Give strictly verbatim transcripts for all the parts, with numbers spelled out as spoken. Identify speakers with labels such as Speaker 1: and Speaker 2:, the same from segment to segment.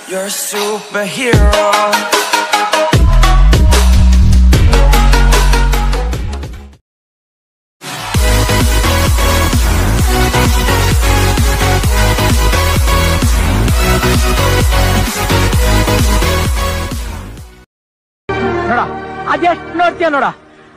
Speaker 1: You're a superhero.
Speaker 2: ನೋಡ ಅದೆಷ್ಟು ನೋಡ್ತೀಯ ನೋಡ.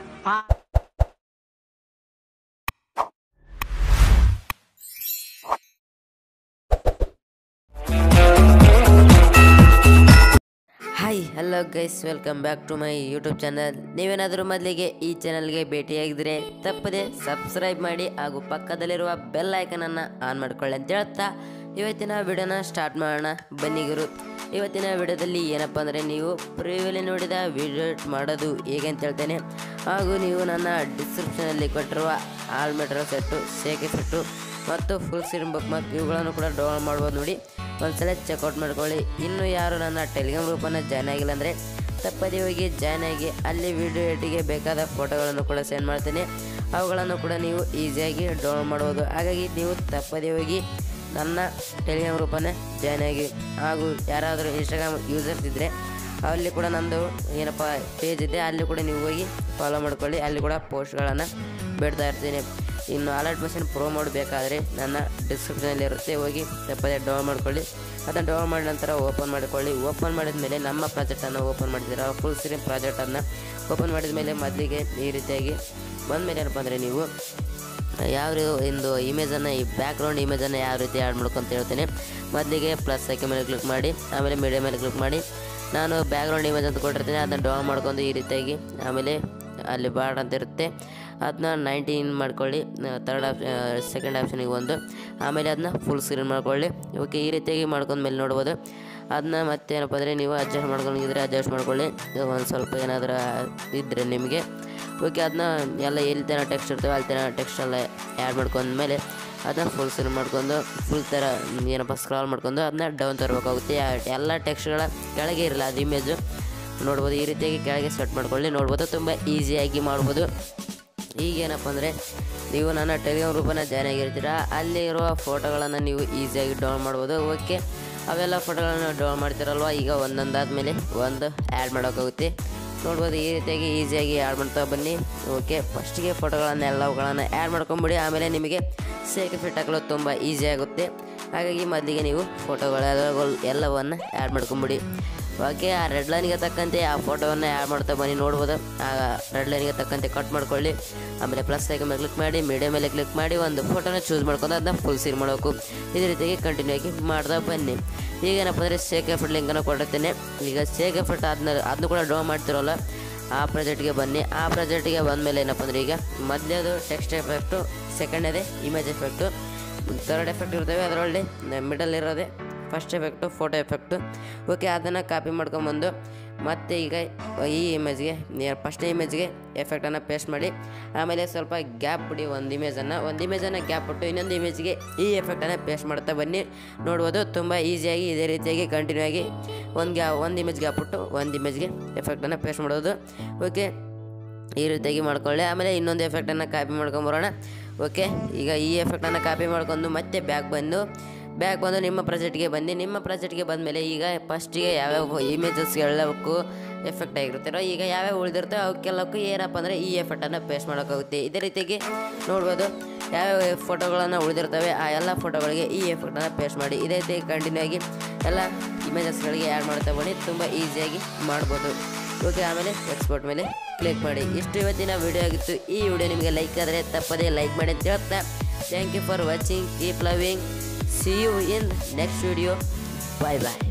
Speaker 3: Hi hello guys, welcome back to my YouTube channel. ನೀವೇನಾದರೂ ಮೊದಲಿಗೆ ಈ ಚಾನಲ್ಗೆ ಭೇಟಿಯಾಗಿದ್ದರೆ ತಪ್ಪದೆ ಸಬ್ಸ್ಕ್ರೈಬ್ ಮಾಡಿ ಹಾಗೂ ಪಕ್ಕದಲ್ಲಿರುವ ಬೆಲ್ ಐಕನನ್ನು ಆನ್ ಮಾಡ್ಕೊಳ್ಳಿ ಅಂತ ಹೇಳ್ತಾ ಇವತ್ತಿನ ವಿಡಿಯೋನ ಸ್ಟಾರ್ಟ್ ಮಾಡೋಣ. ಬನ್ನಿ ಗುರು. ಇವತ್ತಿನ ವಿಡಿಯೋದಲ್ಲಿ ಏನಪ್ಪ ಅಂದರೆ, ನೀವು ಪ್ರಿವ್ಯೂಲಿ ನೋಡಿದ ವಿಡಿಯೋ ಮಾಡೋದು ಹೇಗೆ ಅಂತ ಹೇಳ್ತೇನೆ. ಹಾಗೂ ನೀವು ನನ್ನ ಡಿಸ್ಕ್ರಿಪ್ಷನಲ್ಲಿ ಕೊಟ್ಟಿರುವ ಆಲ್ ಮೆಟ್ರೋ ಸೆಟ್ಟು, ಶೇಕೆ ಸೆಟ್ಟು ಮತ್ತು ಫುಲ್ ಸ್ಕ್ರೀನ್ ಬುಕ್ ಮಾರ್ಕ್ ಇವುಗಳನ್ನು ಕೂಡ ಡೌನ್ಲೋಡ್ ಮಾಡ್ಬೋದು. ನೋಡಿ, ಒಂದ್ಸಲ ಚೆಕ್ಔಟ್ ಮಾಡ್ಕೊಳ್ಳಿ. ಇನ್ನು ಯಾರು ನನ್ನ ಟೆಲಿಗ್ರಾಮ್ ಗ್ರೂಪನ್ನು ಜಾಯ್ನ್ ಆಗಿಲ್ಲ ಅಂದರೆ ತಪ್ಪದೇ ಹೋಗಿ ಜಾಯ್ನ್ ಆಗಿ, ಅಲ್ಲಿ ವಿಡಿಯೋ ಎಡಿಗೆ ಬೇಕಾದ ಫೋಟೋಗಳನ್ನು ಕೂಡ ಸೆಂಡ್ ಮಾಡ್ತೀನಿ. ಅವುಗಳನ್ನು ಕೂಡ ನೀವು ಈಸಿಯಾಗಿ ಡೌನ್ಲೋಡ್ ಮಾಡ್ಬೋದು. ಹಾಗಾಗಿ ನೀವು ತಪ್ಪದೇ ಹೋಗಿ ನನ್ನ ಟೆಲಿಗ್ರಾಮ್ ಗ್ರೂಪನ್ನೇ ಜಾಯ್ನ್ ಆಗಿ. ಹಾಗೂ ಯಾರಾದರೂ ಇನ್ಸ್ಟಾಗ್ರಾಮ್ ಯೂಸರ್ಸ್ ಇದ್ದರೆ ಅಲ್ಲಿ ಕೂಡ ನಮ್ಮದು ಏನಪ್ಪ ಪೇಜ್ ಇದೆ, ಅಲ್ಲಿ ಕೂಡ ನೀವು ಹೋಗಿ ಫಾಲೋ ಮಾಡ್ಕೊಳ್ಳಿ. ಅಲ್ಲಿ ಕೂಡ ಪೋಸ್ಟ್ಗಳನ್ನು ಬಿಡ್ತಾ ಇರ್ತೀನಿ. ಇನ್ನು ಅಲರ್ಟ್ ಮೋಷನ್ ಪ್ರೋ ಮೋಡ್ ಬೇಕಾದರೆ ನನ್ನ ಡಿಸ್ಕ್ರಿಪ್ಷನಲ್ಲಿ ಇರುತ್ತೆ, ಹೋಗಿ ತಪ್ಪದೆ ಡೌನ್ ಮಾಡ್ಕೊಳ್ಳಿ. ಅದನ್ನು ಡೌನ್ ಮಾಡಿದ ನಂತರ ಓಪನ್ ಮಾಡಿಕೊಳ್ಳಿ. ಓಪನ್ ಮಾಡಿದ ಮೇಲೆ ನಮ್ಮ ಪ್ರಾಜೆಕ್ಟನ್ನು ಓಪನ್ ಮಾಡಿದ್ದೀರ, ಫುಲ್ ಸ್ಕ್ರೀನ್ ಪ್ರಾಜೆಕ್ಟನ್ನು ಓಪನ್ ಮಾಡಿದ ಮೇಲೆ ಮೊದಲಿಗೆ ಈ ರೀತಿಯಾಗಿ ಬಂದಮೇಲೆ ಏನಪ್ಪ ಅಂದರೆ, ನೀವು ಯಾವ ಒಂದು ಇಮೇಜನ್ನು, ಈ ಬ್ಯಾಕ್ಗ್ರೌಂಡ್ ಇಮೇಜನ್ನು ಯಾವ ರೀತಿ ಆ್ಯಡ್ ಮಾಡ್ಕೊಂತ ಹೇಳ್ತೇನೆ. ಮೊದಲಿಗೆ ಪ್ಲಸ್ ಐಕೆ ಮೇಲೆ ಕ್ಲಿಕ್ ಮಾಡಿ, ಆಮೇಲೆ ಮೀಡಿಯಾ ಮೇಲೆ ಕ್ಲಿಕ್ ಮಾಡಿ, ನಾನು ಬ್ಯಾಕ್ಗ್ರೌಂಡ್ ಇಮೇಜ್ ಅಂತ ಕೊಟ್ಟಿರ್ತೀನಿ. ಅದನ್ನು ಡೌನ್ ಮಾಡ್ಕೊಂಡು ಈ ರೀತಿಯಾಗಿ, ಆಮೇಲೆ ಅಲ್ಲಿ ಬಾರ್ಡ್ ಅಂತ ಇರುತ್ತೆ, ಅದನ್ನ ನೈನ್ಟೀನ್ ಮಾಡ್ಕೊಳ್ಳಿ. ತರ್ಡ್ ಆಪ್ ಸೆಕೆಂಡ್ ಆಪ್ಷನಿಗೆ ಒಂದು, ಆಮೇಲೆ ಅದನ್ನ ಫುಲ್ ಸ್ಕ್ರೀನ್ ಮಾಡ್ಕೊಳ್ಳಿ. ಓಕೆ, ಈ ರೀತಿಯಾಗಿ ಮಾಡ್ಕೊಂಡ್ಮೇಲೆ ನೋಡ್ಬೋದು. ಅದನ್ನ ಮತ್ತೆ ಏನಪ್ಪ ಅಂದರೆ, ನೀವು ಅಡ್ಜಸ್ಟ್ ಮಾಡ್ಕೊಂಡಿದ್ರೆ ಅಡ್ಜಸ್ಟ್ ಮಾಡ್ಕೊಳ್ಳಿ, ಒಂದು ಸ್ವಲ್ಪ ಏನಾದರೂ ಇದ್ದರೆ ನಿಮಗೆ. ಓಕೆ, ಅದನ್ನ ಎಲ್ಲ ಎಲ್ಲಿ ತನಕ ಟೆಕ್ಸ್ಟ್ ಇರ್ತವೆ ಅಲ್ಲಿ ತನಕ ಟೆಕ್ಸ್ಟ್ ಎಲ್ಲ ಆ್ಯಡ್ ಮಾಡ್ಕೊಂಡ್ಮೇಲೆ ಅದನ್ನ ಫುಲ್ ಸ್ಕ್ರೀನ್ ಮಾಡ್ಕೊಂಡು ಫುಲ್ ಥರ ಏನಪ್ಪ ಸ್ಕ್ರಾಲ್ ಮಾಡ್ಕೊಂಡು ಅದನ್ನ ಡೌನ್ ತರಬೇಕಾಗುತ್ತೆ. ಎಲ್ಲ ಟೆಕ್ಸ್ಟ್ಗಳ ಕೆಳಗೆ ಇರಲ್ಲ ಅದು ಇಮೇಜು ನೋಡ್ಬೋದು. ಈ ರೀತಿಯಾಗಿ ಕೆಳಗೆ ಸೆಟ್ ಮಾಡ್ಕೊಳ್ಳಿ. ನೋಡ್ಬೋದು, ತುಂಬ ಈಸಿಯಾಗಿ ಮಾಡ್ಬೋದು. ಈಗೇನಪ್ಪ ಅಂದರೆ, ನೀವು ನನ್ನ ಟೆಲಿಗ್ರಾಮ್ ಗ್ರೂಪನ್ನು ಜಾಯ್ನ್ ಆಗಿರ್ತೀರ, ಅಲ್ಲಿ ಇರುವ ಫೋಟೋಗಳನ್ನು ನೀವು ಈಸಿಯಾಗಿ ಡೌನ್ ಮಾಡ್ಬೋದು. ಓಕೆ, ಅವೆಲ್ಲ ಫೋಟೋಗಳನ್ನು ಡೌನ್ ಮಾಡ್ತಿರಲ್ವ, ಈಗ ಒಂದೊಂದಾದ ಮೇಲೆ ಒಂದು ಆ್ಯಡ್ ಮಾಡೋಕ್ಕಾಗುತ್ತೆ. ನೋಡ್ಬೋದು, ಈ ರೀತಿಯಾಗಿ ಈಸಿಯಾಗಿ ಆ್ಯಡ್ ಮಾಡ್ತಾ ಬನ್ನಿ. ಓಕೆ, ಫಸ್ಟಿಗೆ ಫೋಟೋಗಳನ್ನು ಎಲ್ಲವುಗಳನ್ನು ಆ್ಯಡ್ ಮಾಡ್ಕೊಂಬಿಡಿ. ಆಮೇಲೆ ನಿಮಗೆ ಸೇಕೆ ಫಿಟ್ ಹಾಕಲು ತುಂಬ ಈಸಿ ಆಗುತ್ತೆ. ಹಾಗಾಗಿ ಮೊದಲಿಗೆ ನೀವು ಫೋಟೋಗಳೆಲ್ಲ ಎಲ್ಲವನ್ನು ಆ್ಯಡ್ ಮಾಡ್ಕೊಂಬಿಡಿ. ಓಕೆ, ಆ ರೆಡ್ ಲೈನ್ಗೆ ತಕ್ಕಂತೆ ಆ ಫೋಟೋವನ್ನು ಆ್ಯಡ್ ಮಾಡ್ತಾ ಬನ್ನಿ. ನೋಡ್ಬೋದು, ಆ ರೆಡ್ ಲೈನ್ಗೆ ತಕ್ಕಂತೆ ಕಟ್ ಮಾಡ್ಕೊಳ್ಳಿ. ಆಮೇಲೆ ಪ್ಲಸ್ ಐಕನ್ ಮೇಲೆ ಕ್ಲಿಕ್ ಮಾಡಿ, ಮೀಡಿಯಾ ಮೇಲೆ ಕ್ಲಿಕ್ ಮಾಡಿ, ಒಂದು ಫೋಟೋನ ಚೂಸ್ ಮಾಡ್ಕೊಂಡು ಅದನ್ನ ಫುಲ್ ಸೀರ್ ಮಾಡಬೇಕು. ಇದೇ ರೀತಿಯಾಗಿ ಕಂಟಿನ್ಯೂ ಆಗಿ ಮಾಡ್ತಾ ಬನ್ನಿ. ಈಗೇನಪ್ಪ ಅಂದರೆ, ಶೇಕ್ ಎಫರ್ಟ್ ಲಿಂಕನ್ನು ಕೊಡುತ್ತೇನೆ. ಈಗ ಶೇಕ್ ಎಫರ್ಟ್ ಅದನ್ನ ಅದನ್ನು ಕೂಡ ಡೌನ್ ಮಾಡ್ತಿರೋಲ್ಲ, ಆ ಪ್ರಾಜೆಕ್ಟ್ಗೆ ಬನ್ನಿ. ಆ ಪ್ರಾಜೆಕ್ಟಿಗೆ ಬಂದಮೇಲೆ ಏನಪ್ಪ ಅಂದರೆ, ಈಗ ಮೊದಲೇದು ಟೆಕ್ಸ್ಟ್ ಎಫೆಕ್ಟು, ಸೆಕೆಂಡೇದೇ ಇಮೇಜ್ ಎಫೆಕ್ಟು, ಥರ್ಡ್ ಎಫೆಕ್ಟ್ ಇರ್ತವೆ. ಅದರಲ್ಲಿ ಮಿಡಲ್ ಇರೋದೆ first effect, photo effect. Okay, ಅದನ್ನು ಕಾಪಿ ಮಾಡ್ಕೊಂಬಂದು ಮತ್ತು ಈಗ ಈ ಇಮೇಜ್ಗೆ, ಫಸ್ಟ್ ಇಮೇಜ್ಗೆ ಎಫೆಕ್ಟನ್ನು ಪೇಸ್ಟ್ ಮಾಡಿ, ಆಮೇಲೆ ಸ್ವಲ್ಪ ಗ್ಯಾಪ್ ಬಿಡಿ. ಒಂದು ಇಮೇಜನ್ನು ಒಂದು ಇಮೇಜನ್ನು ಗ್ಯಾಪ್ ಬಿಟ್ಟು ಇನ್ನೊಂದು ಇಮೇಜ್ಗೆ ಈ ಎಫೆಕ್ಟನ್ನು ಪೇಸ್ಟ್ ಮಾಡ್ತಾ ಬನ್ನಿ. ನೋಡ್ಬೋದು, ತುಂಬ ಈಸಿಯಾಗಿ ಇದೇ ರೀತಿಯಾಗಿ ಕಂಟಿನ್ಯೂ ಆಗಿ ಒಂದು ಗ್ಯಾ ಒಂದು ಇಮೇಜ್ ಗ್ಯಾಪ್ ಬಿಟ್ಟು ಒಂದು ಇಮೇಜ್ಗೆ ಎಫೆಕ್ಟನ್ನು ಪೇಸ್ಟ್ ಮಾಡೋದು. ಓಕೆ, ಈ ರೀತಿಯಾಗಿ ಮಾಡ್ಕೊಳ್ಳಿ. ಆಮೇಲೆ ಇನ್ನೊಂದು ಎಫೆಕ್ಟನ್ನು ಕಾಪಿ ಮಾಡ್ಕೊಂಬರೋಣ. ಓಕೆ, ಈಗ ಈ ಎಫೆಕ್ಟನ್ನು ಕಾಪಿ ಮಾಡ್ಕೊಂಡು ಮತ್ತೆ ಬ್ಯಾಕ್ ಬಂದು ಬ್ಯಾಕ್ ಬಂದು ನಿಮ್ಮ ಪ್ರಾಜೆಕ್ಟ್ಗೆ ಬನ್ನಿ. ನಿಮ್ಮ ಪ್ರಾಜೆಕ್ಟ್ಗೆ ಬಂದಮೇಲೆ ಈಗ ಫಸ್ಟಿಗೆ ಯಾವ್ಯಾವ ಇಮೇಜಸ್ ಎಲ್ಲವಕ್ಕೂ ಎಫೆಕ್ಟ್ ಆಗಿರ್ತಾರೋ, ಈಗ ಯಾವ್ಯಾವ ಉಳಿದಿರ್ತೋ ಅವಕ್ಕೆಲ್ಲಕ್ಕೂ ಏನಪ್ಪ ಅಂದರೆ ಈ ಎಫೆಕ್ಟನ್ನು ಪೇಸ್ಟ್ ಮಾಡೋಕ್ಕಾಗುತ್ತೆ. ಇದೇ ರೀತಿಯಾಗಿ ನೋಡ್ಬೋದು, ಯಾವ್ಯಾವ ಫೋಟೋಗಳನ್ನು ಉಳಿದಿರ್ತವೆ ಆ ಎಲ್ಲ ಫೋಟೋಗಳಿಗೆ ಈ ಎಫೆಕ್ಟನ್ನು ಪೇಸ್ಟ್ ಮಾಡಿ. ಇದೇ ರೀತಿ ಕಂಟಿನ್ಯೂ ಆಗಿ ಎಲ್ಲ ಇಮೇಜಸ್ಗಳಿಗೆ ಆ್ಯಡ್ ಮಾಡ್ತಾ ಬನ್ನಿ. ತುಂಬ ಈಸಿಯಾಗಿ ಮಾಡ್ಬೋದು. ಓಕೆ, ಆಮೇಲೆ ಎಕ್ಸ್ಪೋರ್ಟ್ ಮೇಲೆ ಕ್ಲಿಕ್ ಮಾಡಿ. ಇಷ್ಟು ಇವತ್ತಿನ ವಿಡಿಯೋ ಆಗಿತ್ತು. ಈ ವಿಡಿಯೋ ನಿಮಗೆ ಲೈಕ್ ಆದರೆ ತಪ್ಪದೇ ಲೈಕ್ ಮಾಡಿ ಅಂತ ಹೇಳ್ತಾ, thank you for watching. Keep loving. See you in next video. Bye bye.